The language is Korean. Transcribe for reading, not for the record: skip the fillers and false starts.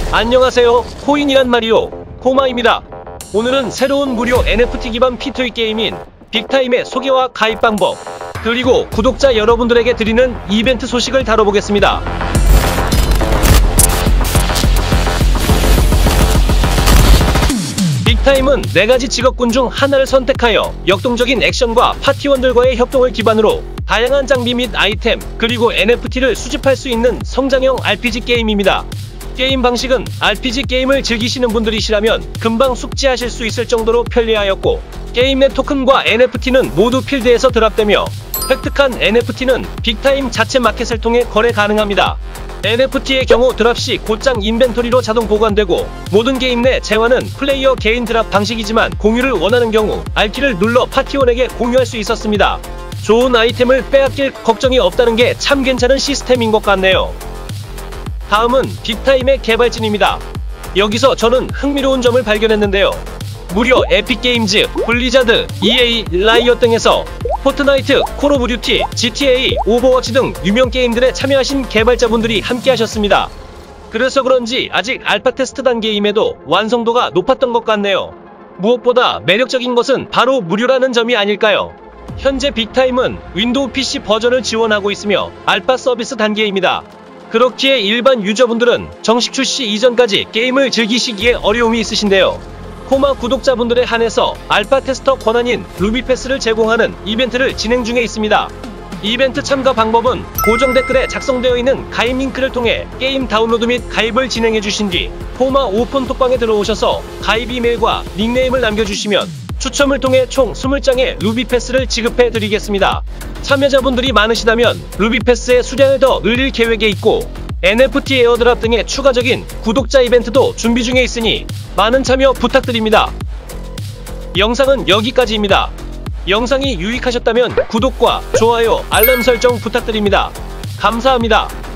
안녕하세요. 코인이란 말이요. 코마입니다. 오늘은 새로운 무료 NFT 기반 P2E 게임인 빅타임의 소개와 가입 방법, 그리고 구독자 여러분들에게 드리는 이벤트 소식을 다뤄보겠습니다. 빅타임은 4가지 직업군 중 하나를 선택하여 역동적인 액션과 파티원들과의 협동을 기반으로 다양한 장비 및 아이템, 그리고 NFT를 수집할 수 있는 성장형 RPG 게임입니다. 게임 방식은 RPG 게임을 즐기시는 분들이시라면 금방 숙지하실 수 있을 정도로 편리하였고, 게임 내 토큰과 NFT는 모두 필드에서 드랍되며 획득한 NFT는 빅타임 자체 마켓을 통해 거래 가능합니다. NFT의 경우 드랍 시 곧장 인벤토리로 자동 보관되고, 모든 게임 내 재화는 플레이어 개인 드랍 방식이지만 공유를 원하는 경우 R키를 눌러 파티원에게 공유할 수 있었습니다. 좋은 아이템을 빼앗길 걱정이 없다는 게 참 괜찮은 시스템인 것 같네요. 다음은 빅타임의 개발진입니다. 여기서 저는 흥미로운 점을 발견했는데요. 무려 에픽게임즈, 블리자드, EA, 라이엇 등에서 포트나이트, 콜 오브 듀티, GTA, 오버워치 등 유명 게임들에 참여하신 개발자분들이 함께 하셨습니다. 그래서 그런지 아직 알파 테스트 단계임에도 완성도가 높았던 것 같네요. 무엇보다 매력적인 것은 바로 무료라는 점이 아닐까요? 현재 빅타임은 윈도우 PC 버전을 지원하고 있으며 알파 서비스 단계입니다. 그렇기에 일반 유저분들은 정식 출시 이전까지 게임을 즐기시기에 어려움이 있으신데요. 코마 구독자분들에 한해서 알파 테스터 권한인 루비패스를 제공하는 이벤트를 진행 중에 있습니다. 이벤트 참가 방법은 고정 댓글에 작성되어 있는 가입 링크를 통해 게임 다운로드 및 가입을 진행해 주신 뒤 코마 오픈 톡방에 들어오셔서 가입 이메일과 닉네임을 남겨주시면 추첨을 통해 총 20장의 루비패스를 지급해 드리겠습니다. 참여자분들이 많으시다면 루비패스의 수량을 더 늘릴 계획에 있고, NFT 에어드랍 등의 추가적인 구독자 이벤트도 준비 중에 있으니 많은 참여 부탁드립니다. 영상은 여기까지입니다. 영상이 유익하셨다면 구독과 좋아요, 알람 설정 부탁드립니다. 감사합니다.